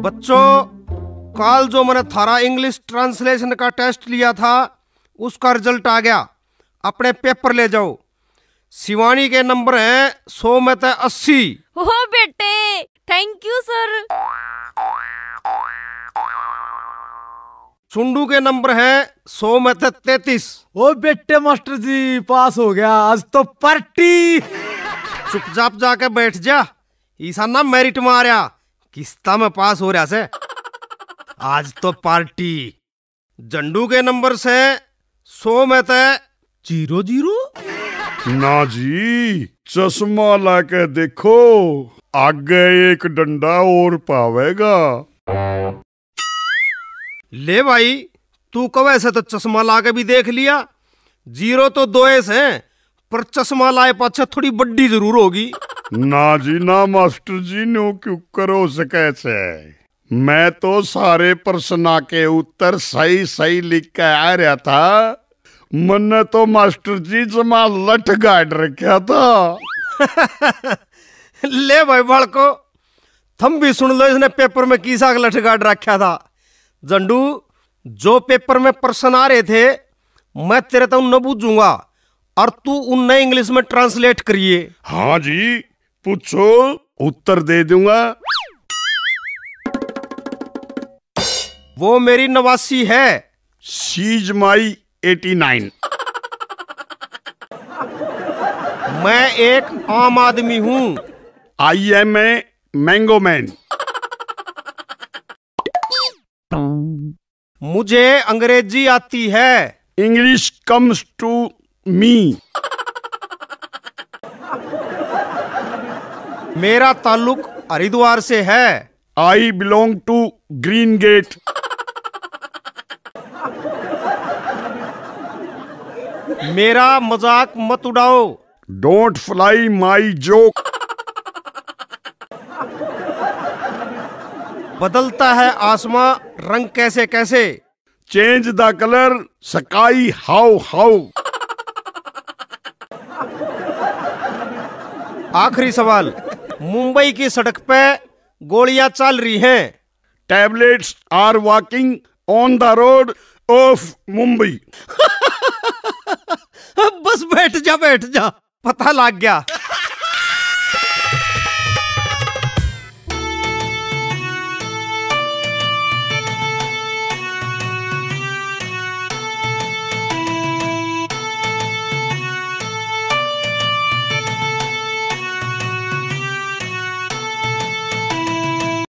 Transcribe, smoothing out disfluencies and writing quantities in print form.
बच्चों, कल जो मैंने थारा इंग्लिश ट्रांसलेशन का टेस्ट लिया था उसका रिजल्ट आ गया। अपने पेपर ले जाओ। शिवानी के नंबर हैं 100 में से 80। ओ बेटे, थैंक यू सर। सुंडू के नंबर हैं 100 में से 33। ओ बेटे मास्टर जी, पास हो गया आज तो पार्टी। चुपचाप जाके बैठ जा। ईसा ना मेरिट में आ रहा, किस्ता में पास हो रहा से। आज तो पार्टी। जंडू के नंबर से 100 में से 00। ना जी, चश्मा लाके देखो, आगे एक डंडा और पावेगा। ले भाई, तू कब ऐसे तो चश्मा लाके भी देख लिया। 0 तो 2 है, पर चश्मा लाए पाछे थोड़ी बड्डी जरूर होगी। ना जी ना मास्टर जी, नो क्यों करो सके से। मैं तो सारे प्रश्न के उत्तर सही सही लिख के आ रहा था। मैंने तो मास्टर जी जमा लठ गाड़ रखा था। ले भाई बालको, तुम भी सुन लो इसने पेपर में किसा लठ गाड़ रखा था। जंडू, जो पेपर में प्रश्न आ रहे थे मैं तेरे तो न पूछूंगा और तू उन्हें इंग्लिश में ट्रांसलेट करिए। हाँ जी, पूछो, उत्तर दे दूंगा। वो मेरी नवासी है। शीज माई 89। मैं एक आम आदमी हूँ। I am a mango man. मुझे अंग्रेजी आती है। English comes to me. मेरा ताल्लुक हरिद्वार से है। I belong to green gate. मेरा मजाक मत उड़ाओ। Don't fly my joke. बदलता है आसमां रंग कैसे कैसे। Change the colour sky how how. आखिरी सवाल, मुंबई की सड़क पे गोलियां चल रही हैं। Tablets are walking on the road of Mumbai. बस बैठ जा, पता लग गया।